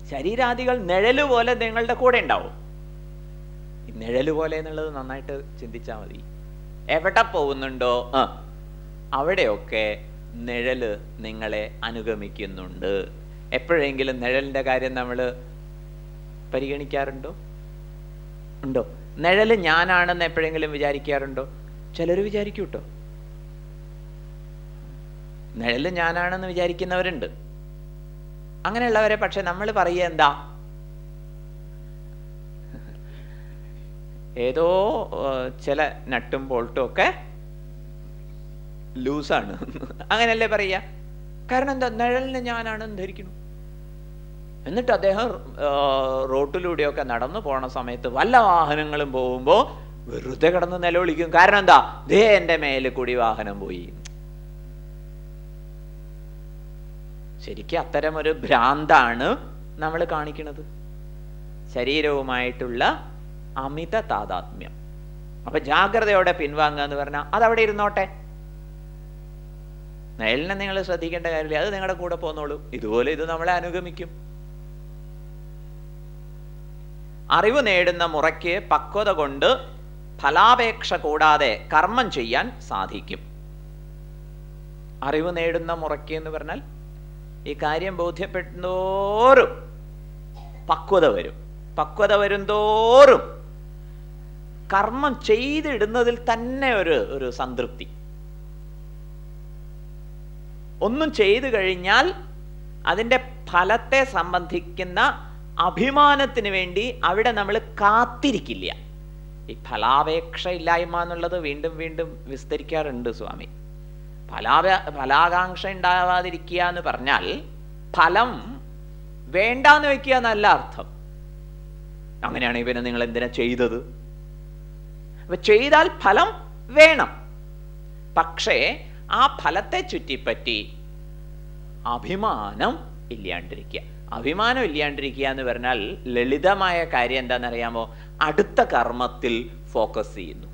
ശരീരാദികൾ നിഴല് പോലെ നിങ്ങളുടെ കൂടെ ഉണ്ടാവും. ഈ നിഴല് പോലെ എന്നുള്ളത് നന്നായിട്ട് ചിന്തിച്ചാൽ മതി. എവിടെ പോകുന്നുണ്ടോ അവിടെയൊക്കെ നിഴല് നിങ്ങളെ അനുഗമിക്കുന്നുണ്ട്. എപ്പോഴെങ്കിലും നിഴലിന്റെ കാര്യം നമ്മൾ പരിഗണിക്കാറുണ്ടോ? ഉണ്ടോ? നിഴല് ഞാനാണെന്ന് എപ്പോഴെങ്കിലും വിചാരിക്കാറുണ്ടോ? ചിലർ വിചാരിക്കും കേട്ടോ, നിഴല് ഞാനാണെന്ന് വിചാരിക്കുന്നവരുണ്ട്. അങ്ങനെയുള്ളവരെ പക്ഷെ നമ്മൾ പറയുക എന്താ, ഏതോ ചില നട്ടും ബോൾട്ടും ഒക്കെ ലൂസാണ് അങ്ങനെയല്ലേ പറയുക. കാരണം എന്താ, നിഴലിന് ഞാനാണെന്ന് ധരിക്കുന്നു. എന്നിട്ട് അദ്ദേഹം റോട്ടിലൂടെയൊക്കെ നടന്നു പോണ സമയത്ത് വല്ല വാഹനങ്ങളും പോകുമ്പോൾ വെറുതെ കിടന്ന് നിലവിളിക്കും. കാരണം എന്താ, ദേ എൻ്റെ മേലെ കൂടി വാഹനം പോയി. ശരിക്കും അത്തരമൊരു ഭ്രാന്താണ് നമ്മൾ കാണിക്കുന്നത്, ശരീരവുമായിട്ടുള്ള അമിത താതാത്മ്യം. അപ്പൊ ജാഗ്രതയോടെ പിൻവാങ്ങുക എന്ന് പറഞ്ഞാൽ അതവിടെ ഇരുന്നോട്ടെ, നിഴലിനെ നിങ്ങൾ ശ്രദ്ധിക്കേണ്ട കാര്യമില്ല, അത് നിങ്ങളുടെ കൂടെ പോന്നോളൂ. ഇതുപോലെ ഇത് നമ്മളെ അനുഗമിക്കും. അറിവ് നേടുന്ന മുറയ്ക്ക് പക്വത കൊണ്ട് ഫലാപേക്ഷ കൂടാതെ കർമ്മം ചെയ്യാൻ സാധിക്കും. അറിവ് നേടുന്ന മുറയ്ക്ക് എന്ന് പറഞ്ഞാൽ ഈ കാര്യം ബോധ്യപ്പെടുന്നോറും പക്വത വരും. പക്വത വരും തോറും കർമ്മം ചെയ്തിടുന്നതിൽ തന്നെ ഒരു സംതൃപ്തി. ഒന്നും ചെയ്തു കഴിഞ്ഞാൽ അതിൻ്റെ ഫലത്തെ സംബന്ധിക്കുന്ന അഭിമാനത്തിന് വേണ്ടി അവിടെ നമ്മൾ കാത്തിരിക്കില്ല. ഈ ഫലാപേക്ഷ ഇല്ലായ്മ എന്നുള്ളത് വീണ്ടും വീണ്ടും വിസ്തരിക്കാറുണ്ട് സ്വാമി. ഫലാകാംക്ഷ ഉണ്ടാവാതിരിക്കുക എന്ന് പറഞ്ഞാൽ ഫലം വേണ്ടാന്ന് വെക്കുക എന്നല്ല അർത്ഥം. അങ്ങനെയാണെങ്കിൽ പിന്നെ നിങ്ങൾ എന്തിനാ ചെയ്തത്? അപ്പൊ ചെയ്താൽ ഫലം വേണം, പക്ഷേ ആ ഫലത്തെ ചുറ്റിപ്പറ്റി അഭിമാനം ഇല്ലാണ്ടിരിക്കുക. അഭിമാനം ഇല്ലാണ്ടിരിക്കുക എന്ന് പറഞ്ഞാൽ ലളിതമായ കാര്യം എന്താണെന്നറിയാമോ? അടുത്ത കർമ്മത്തിൽ ഫോക്കസ് ചെയ്യുന്നു.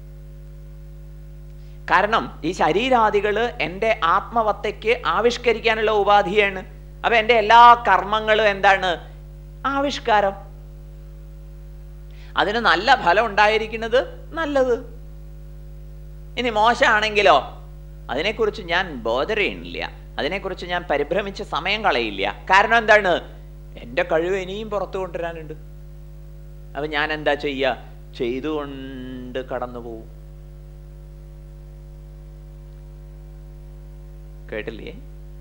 കാരണം ഈ ശരീരാദികള് എൻ്റെ ആത്മവത്തയ്ക്ക് ആവിഷ്കരിക്കാനുള്ള ഉപാധിയാണ്. അപ്പൊ എൻ്റെ എല്ലാ കർമ്മങ്ങളും എന്താണ്? ആവിഷ്കാരം. അതിന് നല്ല ഫലം ഉണ്ടായിരിക്കുന്നത് നല്ലത്. ഇനി മോശമാണെങ്കിലോ അതിനെക്കുറിച്ച് ഞാൻ ബോധറിയില്ല, അതിനെക്കുറിച്ച് ഞാൻ പരിഭ്രമിച്ച് സമയം കളയില്ല. കാരണം എന്താണ്? എൻ്റെ കഴിവ് ഇനിയും പുറത്തു കൊണ്ടുവരാനുണ്ട്. അപ്പൊ ഞാൻ എന്താ ചെയ്യുക? ചെയ്തുകൊണ്ട് കടന്നു പോവും. കേട്ടില്ലേ?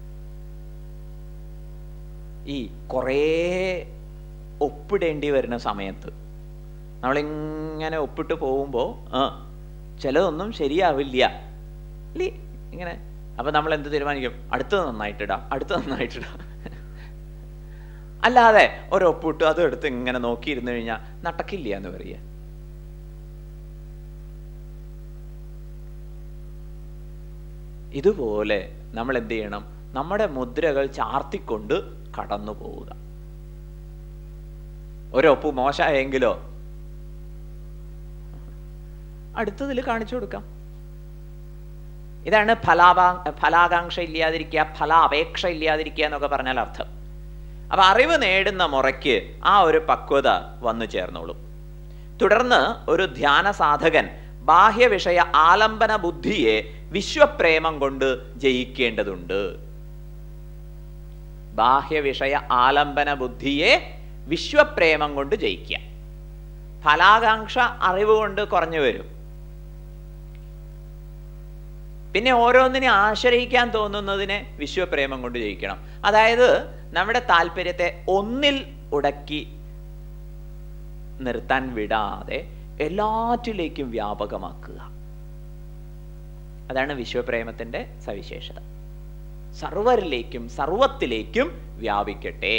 ഈ കുറേ ഒപ്പിടേണ്ടി വരുന്ന സമയത്ത് നമ്മളിങ്ങനെ ഒപ്പിട്ട് പോകുമ്പോൾ ചിലതൊന്നും ശരിയാവില്ല അല്ലേ? ഇങ്ങനെ അപ്പൊ നമ്മൾ എന്ത് തീരുമാനിക്കും? അടുത്തത് നന്നായിട്ടിടാം, അടുത്തത് നന്നായിട്ടിടാം. അല്ലാതെ ഒരൊപ്പിട്ട് അത് എടുത്ത് ഇങ്ങനെ നോക്കിയിരുന്നു കഴിഞ്ഞാൽ നടക്കില്ല എന്ന് പറയുക. ഇതുപോലെ നമ്മൾ എന്ത് ചെയ്യണം? നമ്മുടെ മുദ്രകൾ ചാർത്തിക്കൊണ്ട് കടന്നു പോവുക. ഒരൊപ്പ് മോശമായെങ്കിലോ അടുത്തതിൽ കാണിച്ചു കൊടുക്കാം. ഇതാണ് ഫലാകാംക്ഷ ഇല്ലാതിരിക്കുക, ഫലാപേക്ഷ ഇല്ലാതിരിക്കുക എന്നൊക്കെ പറഞ്ഞാൽ അർത്ഥം. അപ്പൊ അറിവ് നേടുന്ന മുറയ്ക്ക് ആ ഒരു പക്വത വന്നു ചേർന്നോളും. തുടർന്ന് ഒരു ധ്യാന സാധകൻ ബാഹ്യവിഷയ ആലംബന ബുദ്ധിയെ വിശ്വപ്രേമം കൊണ്ട് ജയിക്കേണ്ടതുണ്ട്. ബാഹ്യവിഷയ ആലംബന ബുദ്ധിയെ വിശ്വപ്രേമം കൊണ്ട് ജയിക്കുക. ഫലാകാംക്ഷ അറിവ് കൊണ്ട് കുറഞ്ഞു വരും. പിന്നെ ഓരോന്നിനെ ആശ്രയിക്കാൻ തോന്നുന്നതിനെ വിശ്വപ്രേമം കൊണ്ട് ജയിക്കണം. അതായത് നമ്മുടെ താല്പര്യത്തെ ഒന്നിൽ ഉടക്കി നിർത്താൻ വിടാതെ എല്ലാറ്റിലേക്കും വ്യാപകമാക്കുക. അതാണ് വിശ്വപ്രേമത്തിന്റെ സവിശേഷത. സർവരിലേക്കും സർവത്തിലേക്കും വ്യാപിക്കട്ടെ.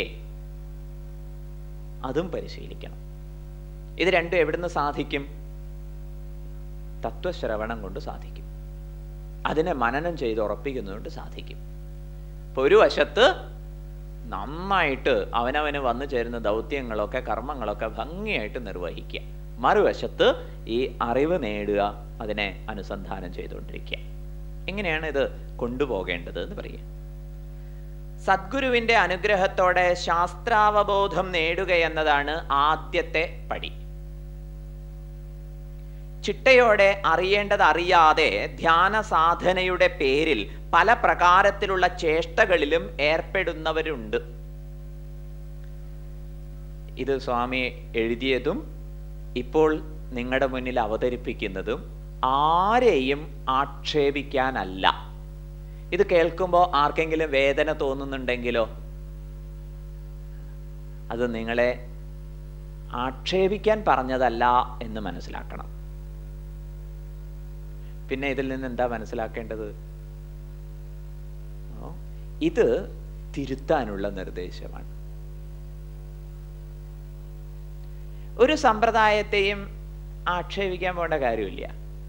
അതും പരിശീലിക്കണം. ഇത് രണ്ടും എവിടുന്ന് സാധിക്കും? തത്വശ്രവണം കൊണ്ട് സാധിക്കും. അതിനെ മനനം ചെയ്ത് ഉറപ്പിക്കുന്നതുകൊണ്ട് സാധിക്കും. ഇപ്പൊ ഒരു വശത്ത് നന്നായിട്ട് അവനവന് വന്നു ചേരുന്ന ദൗത്യങ്ങളൊക്കെ കർമ്മങ്ങളൊക്കെ ഭംഗിയായിട്ട് നിർവഹിക്കുക, മറുവശത്ത് ഈ അറിവ് നേടുക, അതിനെ അനുസന്ധാനം ചെയ്തുകൊണ്ടിരിക്കുക. എങ്ങനെയാണ് ഇത് കൊണ്ടുപോകേണ്ടത് എന്ന് പറയുക. സദ്ഗുരുവിൻ്റെ അനുഗ്രഹത്തോടെ ശാസ്ത്രാവബോധം നേടുക എന്നതാണ് ആദ്യത്തെ പടി. ചിട്ടയോടെ അറിയേണ്ടത് അറിയാതെ ധ്യാന സാധനയുടെ പേരിൽ പല പ്രകാരത്തിലുള്ള ചേഷ്ടകളിലും ഏർപ്പെടുന്നവരുണ്ട്. ഇത് സ്വാമി എഴുതിയതും ഇപ്പോൾ നിങ്ങളുടെ മുന്നിൽ അവതരിപ്പിക്കുന്നതും ആരെയും ആക്ഷേപിക്കാനല്ല. ഇത് കേൾക്കുമ്പോൾ ആർക്കെങ്കിലും വേദന തോന്നുന്നുണ്ടെങ്കിലോ അത് നിങ്ങളെ ആക്ഷേപിക്കാൻ പറഞ്ഞതല്ല എന്ന് മനസ്സിലാക്കണം. പിന്നെ ഇതിൽ നിന്ന് എന്താ മനസ്സിലാക്കേണ്ടത്? ഇത് തിരുത്താനുള്ള നിർദ്ദേശമാണ്. ഒരു സമ്പ്രദായത്തെയും ആക്ഷേപിക്കാൻ പോകേണ്ട കാര്യമില്ല.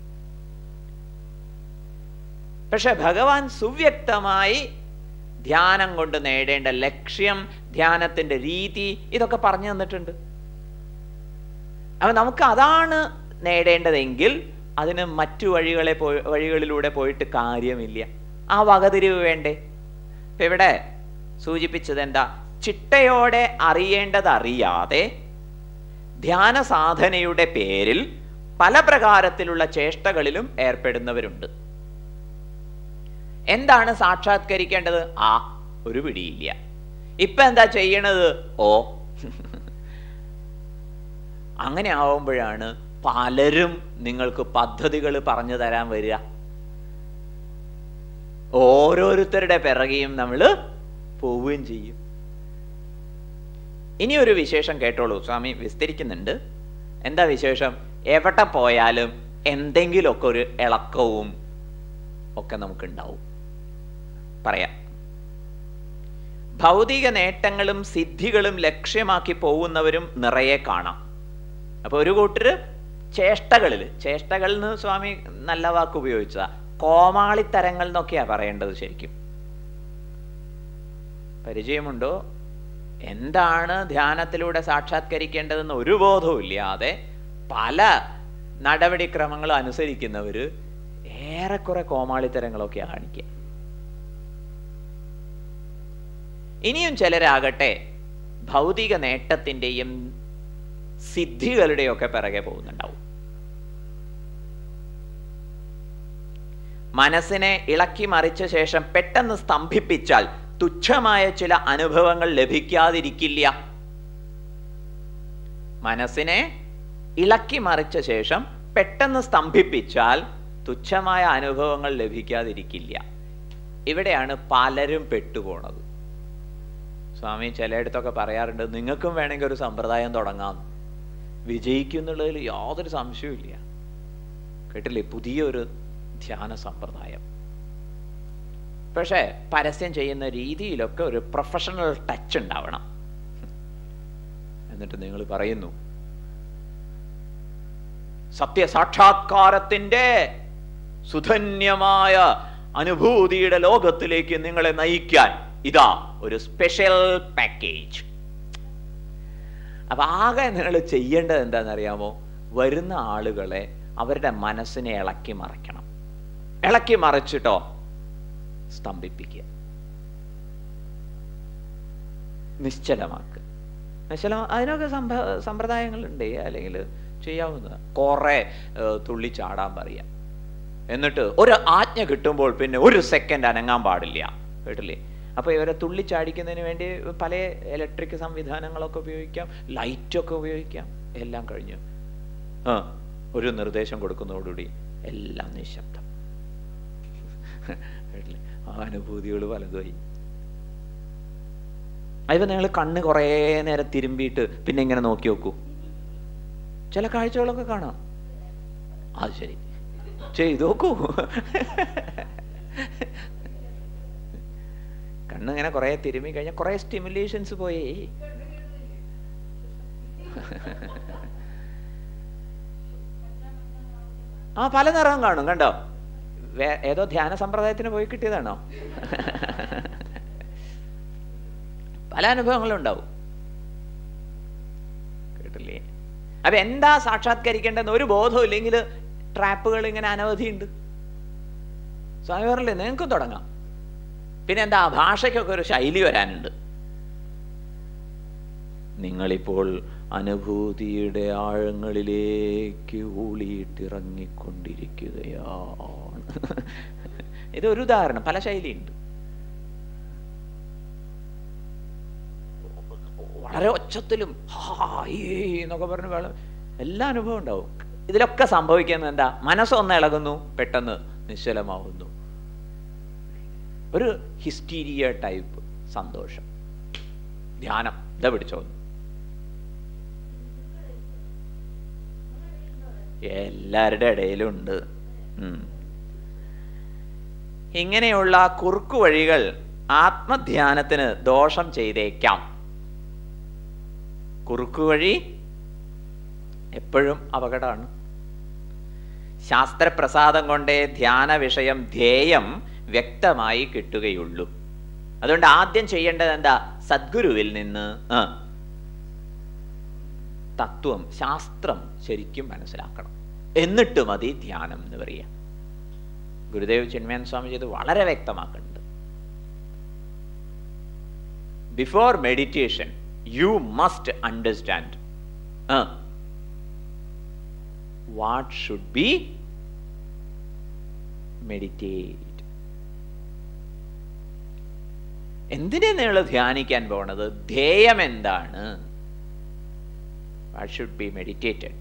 പക്ഷെ ഭഗവാൻ സുവ്യക്തമായി ധ്യാനം കൊണ്ട് നേടേണ്ട ലക്ഷ്യം, ധ്യാനത്തിന്റെ രീതി ഇതൊക്കെ പറഞ്ഞു തന്നിട്ടുണ്ട്. അപ്പൊ നമുക്ക് അതാണ് നേടേണ്ടതെങ്കിൽ അതിന് മറ്റു വഴികളിലൂടെ പോയിട്ട് കാര്യമില്ല. ആ വകതിരിവ് വേണ്ടേ? ഇപ്പൊ ഇവിടെ സൂചിപ്പിച്ചത് എന്താ? ചിട്ടയോടെ അറിയേണ്ടത് അറിയാതെ ധ്യാന സാധനയുടെ പേരിൽ പല പ്രകാരത്തിലുള്ള ചേഷ്ടകളിലും ഏർപ്പെടുന്നവരുണ്ട്. എന്താണ് സാക്ഷാത്കരിക്കേണ്ടത്? ഒരു പിടിയില്ല. ഇപ്പൊ എന്താ ചെയ്യണത്? അങ്ങനെ ആവുമ്പോഴാണ് പലരും നിങ്ങൾക്ക് പദ്ധതികൾ പറഞ്ഞു തരാൻ വരിക. ഓരോരുത്തരുടെ പിറകെയും നമ്മൾ പോവുകയും ചെയ്യും. ഇനി ഒരു വിശേഷം കേട്ടോളൂ, സ്വാമി വിസ്തരിക്കുന്നുണ്ട്. എന്താ വിശേഷം? എവിടെ പോയാലും എന്തെങ്കിലുമൊക്കെ ഒരു ഇളക്കവും ഒക്കെ നമുക്കുണ്ടാവും. പറയാം. ഭൗതിക നേട്ടങ്ങളും സിദ്ധികളും ലക്ഷ്യമാക്കി പോകുന്നവരും നിറയെ കാണാം. അപ്പൊ ഒരു കൂട്ടര് ചേഷ്ടകൾ എന്ന് സ്വാമി നല്ല വാക്ക് ഉപയോഗിച്ചതാ. കോമാളിത്തരങ്ങൾ എന്നൊക്കെയാ പറയേണ്ടത്. ശരിക്കും പരിചയമുണ്ടോ? എന്താണ് ധ്യാനത്തിലൂടെ സാക്ഷാത്കരിക്കേണ്ടതെന്ന് ഒരു ബോധവും ഇല്ലാതെ പല നടപടിക്രമങ്ങളും അനുസരിക്കുന്നവര് ഏറെക്കുറെ കോമാളിത്തരങ്ങളൊക്കെയാ കാണിക്കുക. ഇനിയും ചിലരാകട്ടെ ഭൗതിക നേട്ടത്തിൻ്റെയും സിദ്ധികളുടെയൊക്കെ പിറകെ പോകുന്നുണ്ടാവും. മനസ്സിനെ ഇളക്കി മറിച്ച ശേഷം പെട്ടെന്ന് സ്തംഭിപ്പിച്ചാൽ തുച്ഛമായ ചില അനുഭവങ്ങൾ ലഭിക്കാതിരിക്കില്ല. മനസ്സിനെ ഇളക്കി മറിച്ച ശേഷം പെട്ടെന്ന് സ്തംഭിപ്പിച്ചാൽ തുച്ഛമായ അനുഭവങ്ങൾ ലഭിക്കാതിരിക്കില്ല. ഇവിടെയാണ് പലരും പെട്ടുപോണത്. സ്വാമി ചിലയിടത്തൊക്കെ പറയാറുണ്ട്, നിങ്ങൾക്കും വേണമെങ്കിൽ ഒരു സമ്പ്രദായം തുടങ്ങാം, വിജയിക്കുന്നുള്ളതിൽ യാതൊരു സംശയവും ഇല്ല. കേട്ടില്ലേ? പുതിയൊരു ധ്യാന സമ്പ്രദായം. പക്ഷേ പരസ്യം ചെയ്യുന്ന രീതിയിലൊക്കെ ഒരു പ്രൊഫഷണൽ ടച്ച് ഉണ്ടാവണം. എന്നിട്ട് നിങ്ങൾ പറയുന്നു സത്യസാക്ഷാത്കാരത്തിന്റെ സുധന്യമായ അനുഭൂതിയുടെ ലോകത്തിലേക്ക് നിങ്ങളെ നയിക്കാൻ ഇതാ ഒരു സ്പെഷ്യൽ പാക്കേജ്. അപ്പൊ ആകെ നിങ്ങൾ ചെയ്യേണ്ടത് എന്താണെന്നറിയാമോ? വരുന്ന ആളുകളെ അവരുടെ മനസ്സിനെ ഇളക്കി മറിക്കണം. ഇളക്കി മറിച്ചിട്ടോ സ്തംഭിപ്പിക്കുക, നിശ്ചലമാക്കുക. അതിനൊക്കെ സമ്പ്രദായങ്ങളുണ്ട്, അല്ലെങ്കിൽ ചെയ്യാവുന്നതാണ്. കുറെ തുള്ളിച്ചാടാൻ പറയാം. എന്നിട്ട് ഒരു ആജ്ഞ കിട്ടുമ്പോൾ പിന്നെ ഒരു സെക്കൻഡ് അനങ്ങാൻ പാടില്ല. കേട്ടില്ലേ? അപ്പൊ ഇവരെ തുള്ളിച്ചാടിക്കുന്നതിന് വേണ്ടി പല ഇലക്ട്രിക് സംവിധാനങ്ങളൊക്കെ ഉപയോഗിക്കാം, ലൈറ്റൊക്കെ ഉപയോഗിക്കാം. എല്ലാം കഴിഞ്ഞു ഒരു നിർദ്ദേശം കൊടുക്കുന്നതോടുകൂടി എല്ലാം നിശബ്ദം. അനുഭൂതികൾ പലതുമായി. അതിപ്പോ നിങ്ങൾ കണ്ണ് കുറേ നേരം തിരുമ്പിയിട്ട് പിന്നെ ഇങ്ങനെ നോക്കി നോക്കൂ, ചില കാഴ്ചകളൊക്കെ കാണാം. അത് ശരി, ചെയ്തു നോക്കൂ. കണ്ണിങ്ങനെ കുറെ തിരുമ്മി കഴിഞ്ഞാൽ കുറെ സ്റ്റിമുലേഷൻസ് പോയി. പല നിറവും കാണും. കണ്ടോ? ഏതോ ധ്യാന സമ്പ്രദായത്തിന് പോയി കിട്ടിയതാണോ? പല അനുഭവങ്ങളും ഉണ്ടാവും. കേട്ടില്ലേ? അപ്പൊ എന്താ സാക്ഷാത്കരിക്കേണ്ടെന്ന് ഒരു ബോധവും ഇല്ലെങ്കിൽ ട്രാപ്പുകൾ ഇങ്ങനെ അനവധിയുണ്ട്. സ്വാമി പറഞ്ഞില്ലേ, നിങ്ങൾക്കും തുടങ്ങാം. പിന്നെ എന്താ, ഭാഷയ്ക്കൊക്കെ ഒരു ശൈലി വരാനുണ്ട്. നിങ്ങളിപ്പോൾ അനുഭൂതിയുടെ ആഴങ്ങളിലേക്ക് ഊളിയിട്ടിറങ്ങിക്കൊണ്ടിരിക്കുകയാണ്. ഇതൊരു ഉദാഹരണം, പല ശൈലിയുണ്ട്. വളരെ ഒച്ചത്തിലും എന്നൊക്കെ പറഞ്ഞ് എല്ലാ അനുഭവം ഉണ്ടാവും. ഇതിലൊക്കെ സംഭവിക്കുന്നത് എന്താ, മനസ്സൊന്ന് ഇളകുന്നു, പെട്ടെന്ന് നിശ്ചലമാവുന്നു. ഒരു ഹിസ്റ്റീരിയ ടൈപ്പ് സന്തോഷം. ധ്യാനം ഇതാ പിടിച്ചോന്നു. എല്ലാവരുടെ ഇടയിലുണ്ട്. ഇങ്ങനെയുള്ള കുറുക്കു വഴികൾ ആത്മധ്യാനത്തിന് ദോഷം ചെയ്തേക്കാം. കുറുക്കുവഴി എപ്പോഴും അപകടമാണ്. ശാസ്ത്രപ്രസാദം കൊണ്ടേ ധ്യാന വിഷയം ധ്യേയം വ്യക്തമായി കിട്ടുകയുള്ളൂ. അതുകൊണ്ട് ആദ്യം ചെയ്യേണ്ടത് എന്താ, സദ്ഗുരുവിൽ നിന്ന് തത്വം, ശാസ്ത്രം ശരിക്കും മനസ്സിലാക്കണം. എന്നിട്ട് മതി ധ്യാനം എന്ന് പറയാം. ഗുരുദേവ് ചിന്മയാനന്ദ സ്വാമിജി ഇത് വളരെ വ്യക്തമാക്കുന്നുണ്ട്. Before meditation you must understand what should be meditate. എന്തിനെ നിങ്ങൾ ധ്യാനിക്കാൻ പോണത്, ധ്യേയം എന്താണ്, what should be meditated,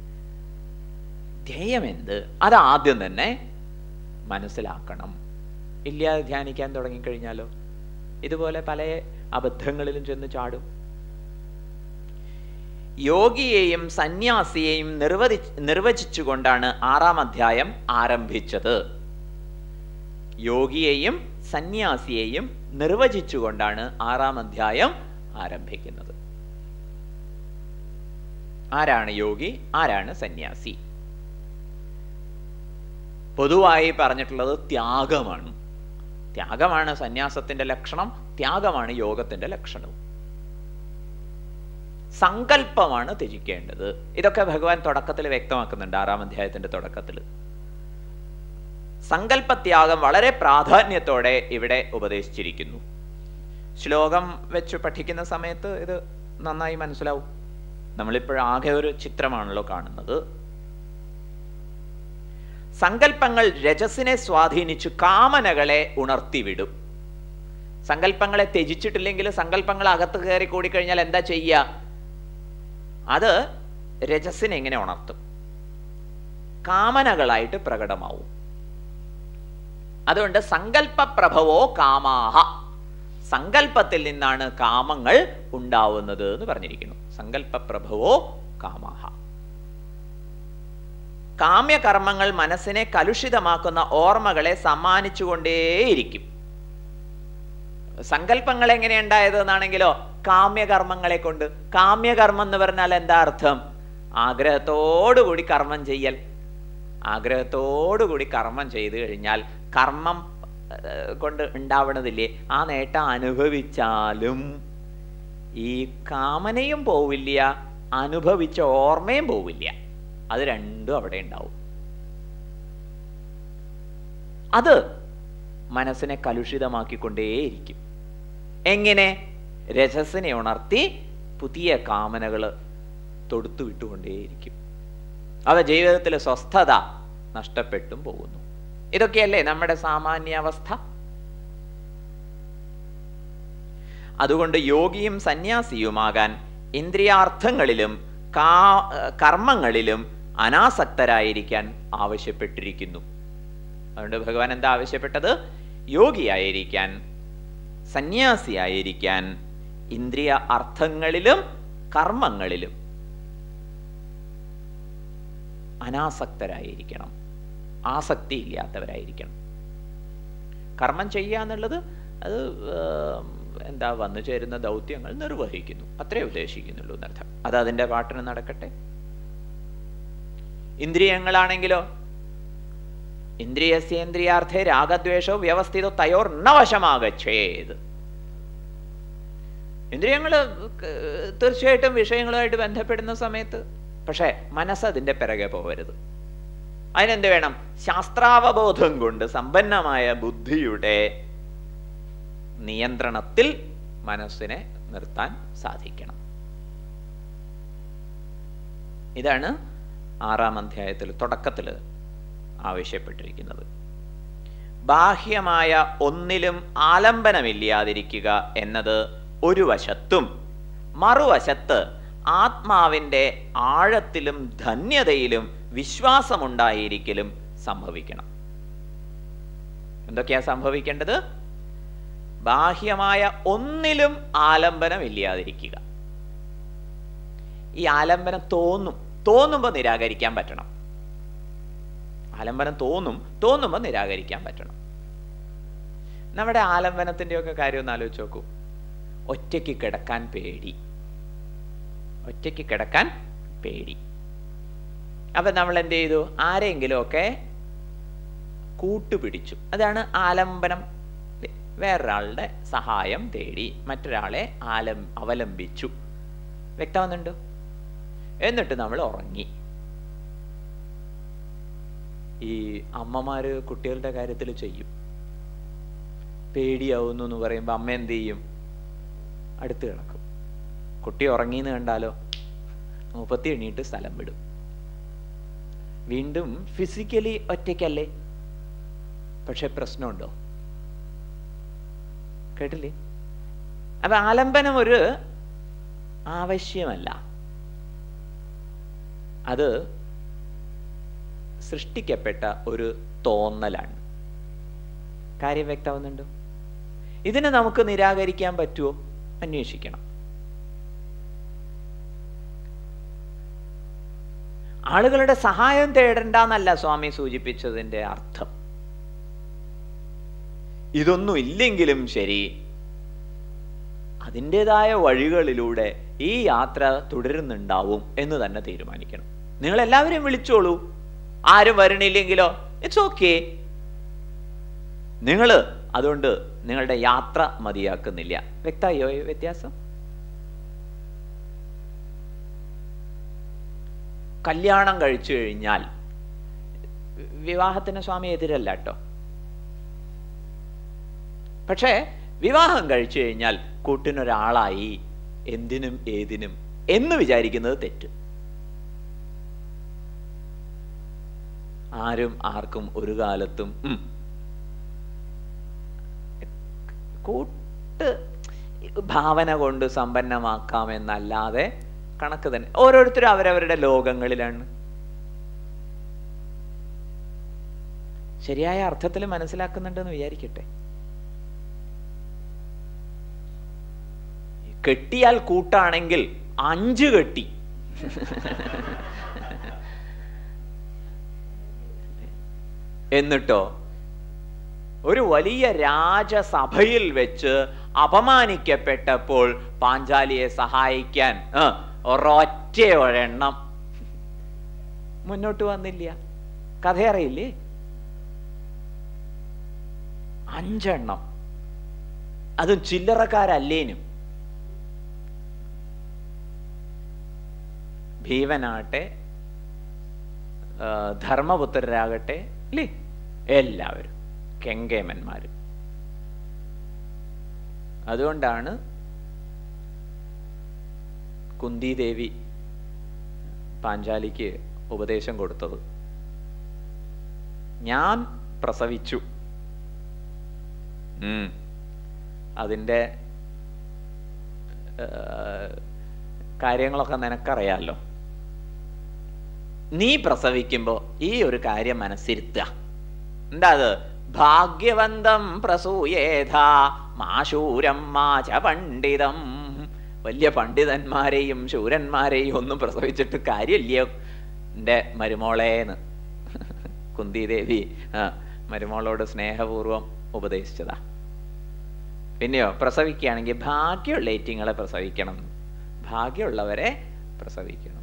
ധ്യേയം എന്ത്, അത് ആദ്യം തന്നെ മനസ്സിലാക്കണം. ഇല്ലാതെ ധ്യാനിക്കാൻ തുടങ്ങിക്കഴിഞ്ഞാലോ ഇതുപോലെ പല അബദ്ധങ്ങളിലും ചെന്ന് ചാടും. യോഗിയെയും സന്യാസിയെയും നിർവചിച്ചുകൊണ്ടാണ് 6-ാം അധ്യായം ആരംഭിച്ചത്. യോഗിയെയും സന്യാസിയെയും നിർവചിച്ചുകൊണ്ടാണ് 6-ാം അധ്യായം ആരംഭിക്കുന്നത്. ആരാണ് യോഗി, ആരാണ് സന്യാസി? പൊതുവായി പറഞ്ഞിട്ടുള്ളത് ത്യാഗമാണ്. ത്യാഗമാണ് സന്യാസത്തിന്റെ ലക്ഷണം, ത്യാഗമാണ് യോഗത്തിന്റെ ലക്ഷണവും. സങ്കല്പമാണ് ത്യജിക്കേണ്ടത്. ഇതൊക്കെ ഭഗവാൻ തുടക്കത്തിൽ വ്യക്തമാക്കുന്നുണ്ട്. 6-ാം അധ്യായത്തിന്റെ തുടക്കത്തിൽ സങ്കല്പത്യാഗം വളരെ പ്രാധാന്യത്തോടെ ഇവിടെ ഉപദേശിച്ചിരിക്കുന്നു. ശ്ലോകം വെച്ച് പഠിക്കുന്ന സമയത്ത് ഇത് നന്നായി മനസ്സിലാവും. നമ്മളിപ്പോഴാകെ ഒരു ചിത്രമാണല്ലോ കാണുന്നത്. സങ്കല്പങ്ങൾ രജസിനെ സ്വാധീനിച്ചു കാമനകളെ ഉണർത്തിവിടും. സങ്കല്പങ്ങളെ ത്യജിച്ചിട്ടില്ലെങ്കിൽ സങ്കല്പങ്ങൾ അകത്ത് കയറി കൂടിക്കഴിഞ്ഞാൽ എന്താ ചെയ്യുക, അത് രജസിനെ എങ്ങനെ ഉണർത്തും, കാമനകളായിട്ട് പ്രകടമാവും. അതുകൊണ്ട് സങ്കല്പപ്രഭവോ കാമാഹ, സങ്കല്പത്തിൽ നിന്നാണ് കാമങ്ങൾ ഉണ്ടാവുന്നത് എന്ന് പറഞ്ഞിരിക്കുന്നു. സങ്കല്പപ്രഭവോ കാമാഹ. കാമ്യകർമ്മങ്ങൾ മനസ്സിനെ കലുഷിതമാക്കുന്ന ഓർമ്മകളെ സമ്മാനിച്ചുകൊണ്ടേയിരിക്കും. സങ്കല്പങ്ങൾ എങ്ങനെയുണ്ടായത് എന്നാണെങ്കിലോ കാമ്യകർമ്മങ്ങളെ കൊണ്ട്. കാമ്യകർമ്മം എന്ന് പറഞ്ഞാൽ എന്താ അർത്ഥം? ആഗ്രഹത്തോടുകൂടി കർമ്മം ചെയ്യൽ. ആഗ്രഹത്തോടുകൂടി കർമ്മം ചെയ്തു കഴിഞ്ഞാൽ കർമ്മം കൊണ്ട് ഉണ്ടാവണതില്ലേ, ആ നേട്ടം അനുഭവിച്ചാലും ഈ കാമനയും പോവില്ല, അനുഭവിച്ച ഓർമ്മയും പോവില്ല. അത് രണ്ടും അവിടെ ഉണ്ടാവും. അത് മനസ്സിനെ കലുഷിതമാക്കിക്കൊണ്ടേയിരിക്കും. എങ്ങനെ? രജസിനെ ഉണർത്തി പുതിയ കാമനകൾ തൊടുത്തു വിട്ടുകൊണ്ടേയിരിക്കും. അവ ജീവിതത്തിലെ സ്വസ്ഥത നഷ്ടപ്പെട്ടും പോകുന്നു. ഇതൊക്കെയല്ലേ നമ്മുടെ സാമാന്യ അവസ്ഥ. അതുകൊണ്ട് യോഗിയും സന്യാസിയുമാകാൻ ഇന്ദ്രിയാർത്ഥങ്ങളിലും കർമ്മങ്ങളിലും അനാസക്തരായിരിക്കാൻ ആവശ്യപ്പെട്ടിരിക്കുന്നു. അതുകൊണ്ട് ഭഗവാൻ എന്താ ആവശ്യപ്പെട്ടത്? യോഗിയായിരിക്കാൻ, സന്യാസിയായിരിക്കാൻ, ഇന്ദ്രിയ അർത്ഥങ്ങളിലും കർമ്മങ്ങളിലും അനാസക്തരായിരിക്കണം, ആസക്തി ഇല്ലാത്തവരായിരിക്കണം. കർമ്മം ചെയ്യുക എന്നുള്ളത് അത് എന്താ, വന്നു ചേരുന്ന ദൗത്യങ്ങൾ നിർവഹിക്കുന്നു, അത്രേ ഉദ്ദേശിക്കുന്നുള്ളൂ എന്നർത്ഥം. അത് അതിൻ്റെ പാട്ടിന് നടക്കട്ടെ. ഇന്ദ്രിയങ്ങളാണെങ്കിലോ ഇന്ദ്രിയസ്യേന്ദ്രിയാർത്ഥേ രാഗദ്വേഷോ വ്യവസ്ഥിതോ തയോർ നവശമാകച്ഛേത്. ഇന്ദ്രിയങ്ങൾ തീർച്ചയായിട്ടും വിഷയങ്ങളുമായിട്ട് ബന്ധപ്പെടുന്ന സമയത്ത് പക്ഷേ മനസ്സതിൻ്റെ പിറകെ പോകരുത്. അതിനെന്ത് വേണം? ശാസ്ത്രാവബോധം കൊണ്ട് സമ്പന്നമായ ബുദ്ധിയുടെ നിയന്ത്രണത്തിൽ മനസ്സിനെ നിർത്താൻ സാധിക്കണം. ഇതാണ് 6-ാം അധ്യായത്തിൽ തുടക്കത്തിൽ ആവശ്യപ്പെട്ടിരിക്കുന്നത്. ബാഹ്യമായ ഒന്നിലും ആലംബനമില്ലാതിരിക്കുക എന്നത് ഒരു വശത്തും, മറുവശത്ത് ആത്മാവിൻ്റെ ആഴത്തിലും ധന്യതയിലും വിശ്വാസമുണ്ടായിരിക്കലും സംഭവിക്കണം. എന്തൊക്കെയാ സംഭവിക്കേണ്ടത്? ബാഹ്യമായ ഒന്നിലും ആലംബനമില്ലാതിരിക്കുക. ഈ ആലംബനം തോന്നുമ്പോൾ നിരാകരിക്കാൻ പറ്റണം. ആലംബനം തോന്നുമ്പോൾ നിരാകരിക്കാൻ പറ്റണം. നമ്മുടെ ആലംബനത്തിൻ്റെ ഒക്കെ കാര്യം ഒന്ന് ആലോചിച്ച് നോക്കൂ. ഒറ്റയ്ക്ക് കിടക്കാൻ പേടി. അപ്പൊ നമ്മൾ എന്ത് ചെയ്തു? ആരെങ്കിലും ഒക്കെ കൂട്ടുപിടിച്ചു. അതാണ് ആലംബനം. വേറൊരാളുടെ സഹായം തേടി മറ്റൊരാളെ അവലംബിച്ചു. വ്യക്തമാകുന്നുണ്ടോ? എന്നിട്ട് നമ്മൾ ഉറങ്ങി. ഈ അമ്മമാര് കുട്ടികളുടെ കാര്യത്തിൽ ചെയ്യും. പേടിയാവുന്നു എന്ന് പറയുമ്പോൾ അമ്മ എന്ത് ചെയ്യും? അടുത്ത് കിടക്കും. കുട്ടി ഉറങ്ങിന്ന് കണ്ടാലോ 30 എണീട്ട് സ്ഥലം വിടും. വീണ്ടും ഫിസിക്കലി ഒറ്റയ്ക്കല്ലേ, പക്ഷെ പ്രശ്നമുണ്ടോ? കേട്ടില്ലേ? അപ്പൊ ആലംബനം ഒരു ആവശ്യമല്ല, അത് സൃഷ്ടിക്കപ്പെട്ട ഒരു തോന്നലാണ്. കാര്യം വ്യക്തമാവുന്നുണ്ടോ? ഇതിനെ നമുക്ക് നിരാകരിക്കാൻ പറ്റുമോ? അന്വേഷിക്കണം. ആളുകളുടെ സഹായം തേടണ്ടെന്നല്ല സ്വാമി സൂചിപ്പിച്ചതിൻ്റെ അർത്ഥം. ഇതൊന്നും ഇല്ലെങ്കിലും ശരി, അതിൻ്റെതായ വഴികളിലൂടെ ഈ യാത്ര തുടരുന്നുണ്ടാവും എന്ന് തന്നെ തീരുമാനിക്കണം. നിങ്ങൾ എല്ലാവരെയും വിളിച്ചോളൂ. ആരും വരണില്ലെങ്കിലോ ഇറ്റ്സ് ഓക്കെ. നിങ്ങൾ അതുകൊണ്ട് നിങ്ങളുടെ യാത്ര മതിയാക്കുന്നില്ല. വ്യക്തമായോ വ്യത്യാസം? കല്യാണം കഴിച്ചു കഴിഞ്ഞാൽ, വിവാഹത്തിന് സ്വാമി എതിരല്ല കേട്ടോ, പക്ഷേ വിവാഹം കഴിച്ചു കഴിഞ്ഞാൽ കൂട്ടിനൊരാളായി എന്തിനും ഏതിനും എന്ന് വിചാരിക്കുന്നത് തെറ്റ്. ആരും ആർക്കും ഒരു കാലത്തും കൂട്ട് ഭാവന കൊണ്ട് സമ്പന്നമാക്കാമെന്നല്ലാതെ കണക്ക് തന്നെ. ഓരോരുത്തരും അവരവരുടെ ലോകങ്ങളിലാണ്. ശരിയായ അർത്ഥത്തിൽ മനസ്സിലാക്കുന്നുണ്ടെന്ന് വിചാരിക്കട്ടെ. കെട്ടിയാൽ കൂട്ടാണെങ്കിൽ 5 കെട്ടി. എന്നിട്ടോ ഒരു വലിയ രാജസഭയിൽ വെച്ച് അപമാനിക്കപ്പെട്ടപ്പോൾ പാഞ്ചാലിയെ സഹായിക്കാൻ ഒരൊറ്റ മുന്നോട്ട് വന്നില്ല. കഥയറിയില്ലേ? 5 അതും ചില്ലറക്കാരല്ലേനും. ഭീമനാകട്ടെ, ധർമ്മപുത്രരാകട്ടെ, അല്ലേ, എല്ലാവരും കെങ്കേമന്മാരും. അതുകൊണ്ടാണ് കുന്തിദേവി പാഞ്ചാലിക്ക് ഉപദേശം കൊടുത്തത്. ഞാൻ പ്രസവിച്ചു, അതിൻ്റെ കാര്യങ്ങളൊക്കെ നിനക്കറിയാലോ. നീ പ്രസവിക്കുമ്പോ ഈ ഒരു കാര്യം മനസ്സിരുത്തുക. എന്താ അത്? ഭാഗ്യവന്തം പ്രസൂയേധാ മാശൂരം മാച പണ്ഡിതം. വലിയ പണ്ഡിതന്മാരെയും ശൂരന്മാരെയും ഒന്നും പ്രസവിച്ചിട്ട് കാര്യമില്ലയോ എൻ്റെ മരുമോളേന്ന് കുന്തിദേവി മരുമോളോട് സ്നേഹപൂർവം ഉപദേശിച്ചതാ. പിന്നെയോ പ്രസവിക്കുകയാണെങ്കിൽ ഭാഗ്യമുള്ള ഏറ്റിങ്ങളെ പ്രസവിക്കണം, ഭാഗ്യമുള്ളവരെ പ്രസവിക്കണം.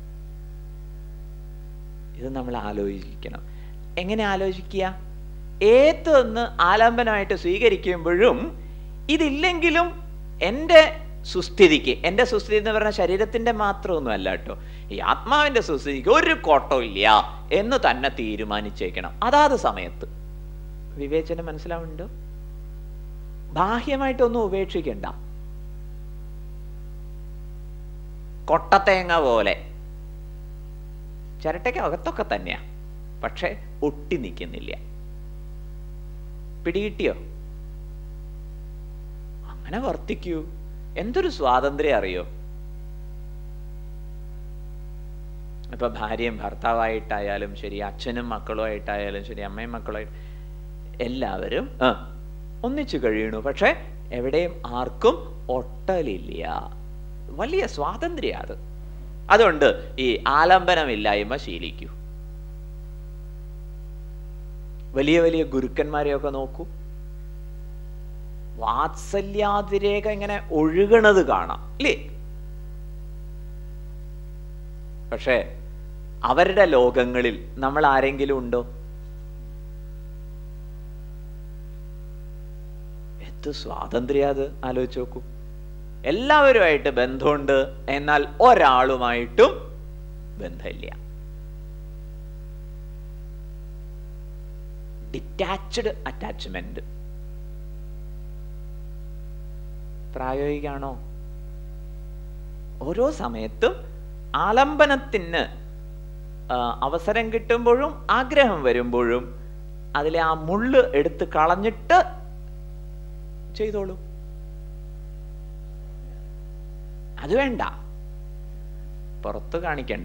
ഇത് നമ്മൾ ആലോചിക്കണം. എങ്ങനെ ആലോചിക്കുക? ഏതൊന്ന് ആലംബനമായിട്ട് സ്വീകരിക്കുമ്പോഴും ഇതില്ലെങ്കിലും എൻ്റെ സുസ്ഥിതിക്ക്, എൻ്റെ സുസ്ഥിതി എന്ന് പറഞ്ഞാൽ ശരീരത്തിൻ്റെ മാത്രമൊന്നും അല്ല കേട്ടോ, ഈ ആത്മാവിൻ്റെ സുസ്ഥിതിക്ക് ഒരു കോട്ടവും ഇല്ല എന്ന് തന്നെ തീരുമാനിച്ചേക്കണം അതാത് സമയത്ത്. വിവേചനം മനസ്സിലാവുന്നുണ്ടോ? ബാഹ്യമായിട്ടൊന്നും ഉപേക്ഷിക്കണ്ട. കൊട്ടത്തേങ്ങ പോലെ ചിരട്ടയ്ക്ക് അകത്തൊക്കെ തന്നെയാ, പക്ഷെ ഒട്ടി നിൽക്കുന്നില്ല. പിടികിട്ടിയോ? അങ്ങനെ വർത്തിക്കൂ. എന്തൊരു സ്വാതന്ത്ര്യം അറിയോ? ഇപ്പൊ ഭാര്യയും ഭർത്താവായിട്ടായാലും ശരി, അച്ഛനും മക്കളുമായിട്ടായാലും ശരി, അമ്മയും മക്കളുമായിട്ട് എല്ലാവരും ഒന്നിച്ചു കഴിയണു. പക്ഷെ എവിടെയും ആർക്കും ഒട്ടലില്ല. വലിയ സ്വാതന്ത്ര്യം അത്. അതുകൊണ്ട് ഈ ആലംബനമില്ലായ്മ ശീലിക്കൂ. വലിയ വലിയ ഗുരുക്കന്മാരെയൊക്കെ നോക്കൂ, വാത്സല്യാതിരേക ഇങ്ങനെ ഒഴുകണത് കാണാം ഇല്ലേ? പക്ഷെ അവരുടെ ലോകങ്ങളിൽ നമ്മൾ ആരെങ്കിലും ഉണ്ടോ? എന്ത് സ്വാതന്ത്ര്യം അത്, ആലോചിച്ച് നോക്കൂ. എല്ലാവരുമായിട്ട് ബന്ധമുണ്ട്, എന്നാൽ ഒരാളുമായിട്ടും ബന്ധമില്ല. ഡിറ്റാച്ച്ഡ് അറ്റാച്ച്മെന്റ് പ്രായോഗികമാണോ? ഓരോ സമയത്തും ആലംബനത്തിന് അവസരം കിട്ടുമ്പോഴും ആഗ്രഹം വരുമ്പോഴും അതിലെ ആ മുള്ള് എടുത്ത് കളഞ്ഞിട്ട് ചെയ്തോളൂ. അത് വേണ്ട, പുറത്ത് കാണിക്കണ്ട.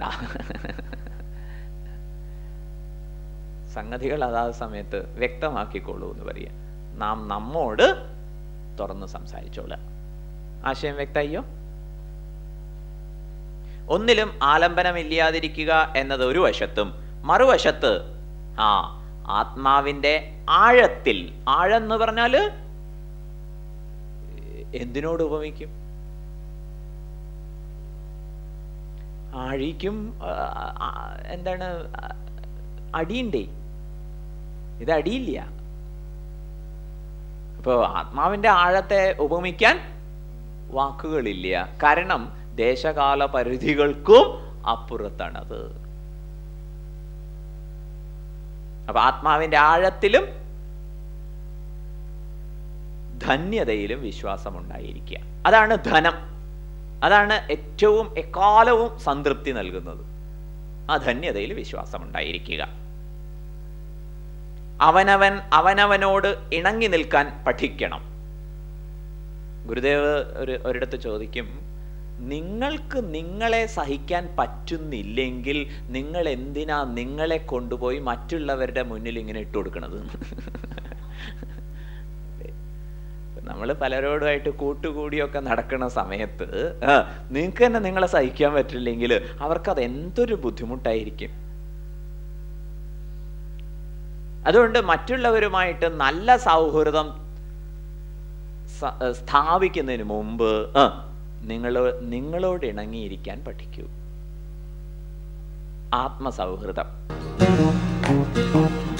സംഗതികൾ അതാത് സമയത്ത് വ്യക്തമാക്കിക്കോളൂ എന്ന് പറയാ. നാം നമ്മോട് തുറന്ന് സംസാരിച്ചോളാം. ആശയം വ്യക്തമായോ? ഒന്നിലും ആലംബനമില്ലാതിരിക്കുക എന്നത് ഒരു വശത്തും, മറുവശത്ത് ആത്മാവിന്റെ ആഴത്തിൽ, ആഴം എന്ന് പറഞ്ഞാല് എന്തിനോട് ഉപമിക്കും? ആഴിക്കും എന്താണ് അടിയുണ്ടേ, ഇത് അടിയില്ല. അപ്പോ ആത്മാവിന്റെ ആഴത്തെ ഉപമിക്കാൻ വാക്കുകളില്ല. കാരണം ദേശകാല പരിധികൾക്കും അപ്പുറത്താണത്. അപ്പൊ ആത്മാവിന്റെ ആഴത്തിലും ധന്യതയിലും വിശ്വാസം ഉണ്ടായിരിക്കുക. അതാണ് ധനം. അതാണ് ഏറ്റവും എക്കാലവും സംതൃപ്തി നൽകുന്നത്. ആ ധന്യതയിൽ വിശ്വാസം ഉണ്ടായിരിക്കുക. അവനവനോട് ഇണങ്ങി നിൽക്കാൻ പഠിക്കണം. ഗുരുദേവ് ഒരിടത്ത് ചോദിക്കും, നിങ്ങൾക്ക് നിങ്ങളെ സഹിക്കാൻ പറ്റുന്നില്ലെങ്കിൽ നിങ്ങൾ എന്തിനാ നിങ്ങളെ കൊണ്ടുപോയി മറ്റുള്ളവരുടെ മുന്നിൽ ഇങ്ങനെ ഇട്ടു കൊടുക്കണത്? നമ്മൾ പലരോടുമായിട്ട് കൂട്ടുകൂടിയൊക്കെ നടക്കുന്ന സമയത്ത് നിങ്ങൾക്ക് തന്നെ നിങ്ങളെ സഹിക്കാൻ പറ്റില്ലെങ്കിൽ അവർക്കത് എന്തൊരു ബുദ്ധിമുട്ടായിരിക്കും. അതുകൊണ്ട് മറ്റുള്ളവരുമായിട്ട് നല്ല സൗഹൃദം സ്ഥാപിക്കുന്നതിന് മുമ്പ് നിങ്ങളോട് ഇണങ്ങിയിരിക്കാൻ പഠിക്കൂ. ആത്മസൗഹൃദം.